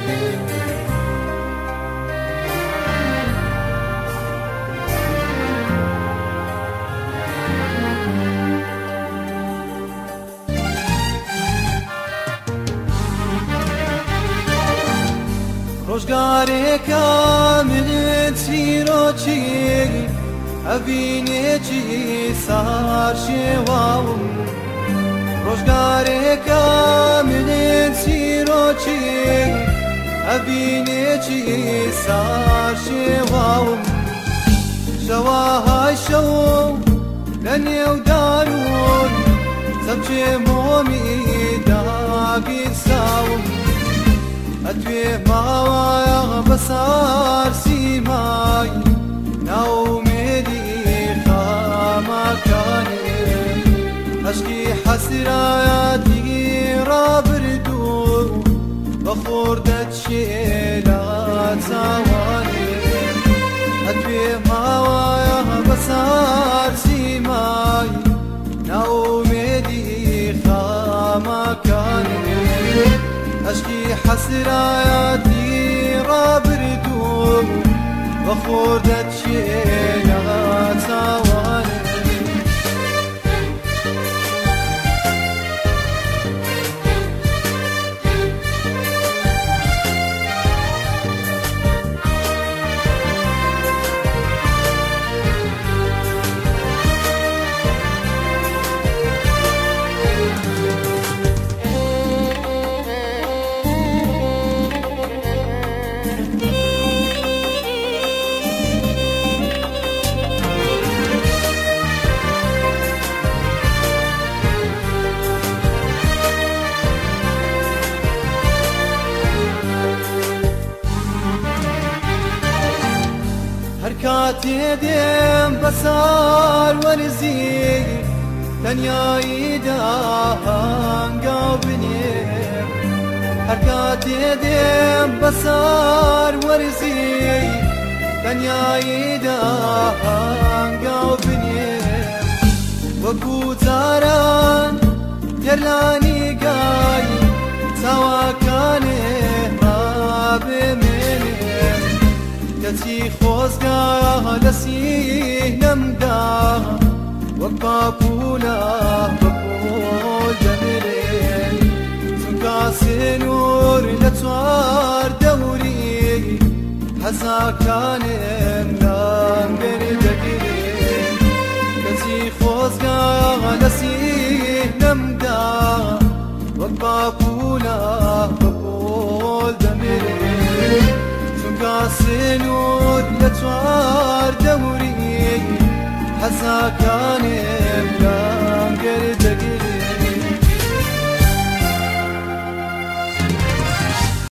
ڕۆژگارێکە منت چیرۆکی ئەبینێکی سەهار شێواوم ڕۆژگارێکە منت چیرۆکی ئەبینێکی سەهار شێواوم شەواهای شەو لە نێودارون سەبچێ مۆمی دابیرساوم ئەتوێ ماوایە بەسار سیمای ناومێدی خامەکانێ عەشقی حەسرەتی ڕابردوو بەخۆر دەچێلە چاوانێ ئەتوێ ماوایە بەسار سیمای ناومێدی خامەکانێ عەشقی حەسرەتی ڕابردوو بەخۆر دەچێلە چاوانێ کاتێ دێم بەسار وەرزی تەنیاییدا هەنگاو بنێم هەر کاتێ دێم بەسار وەرزی تەنیاییدا هەنگاو بنێم وەکو جاران گەرلانی گای چاواکانێ هابێمێنێم کەچی خۆزگا لە سینەمدا وەک پاپولە بەپۆل دەمرێن چونکە سنوور لە چوار دەوری حەزاکانم لەمبەر دەگرێن کەچی خۆزگا لە سینەمدا وەک پاپولە بەپۆل دەمرێن سنوور لە چوار دەوری حەزاکانێ